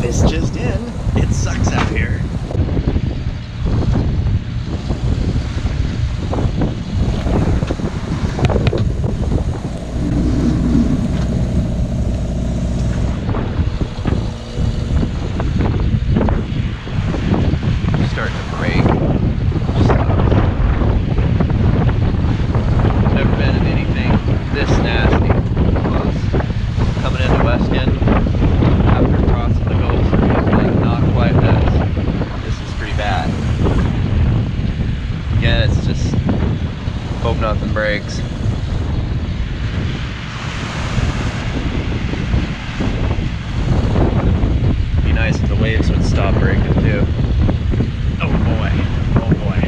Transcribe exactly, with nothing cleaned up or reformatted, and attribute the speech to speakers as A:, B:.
A: This just in, it sucks out here.
B: Starting to break. Never been in anything this nasty. Close. Coming into Weston after crossing the Gulf, but not quite as. This is pretty bad. Again, it's just hope nothing breaks. Be nice if the waves would stop breaking too.
A: Oh boy, oh boy.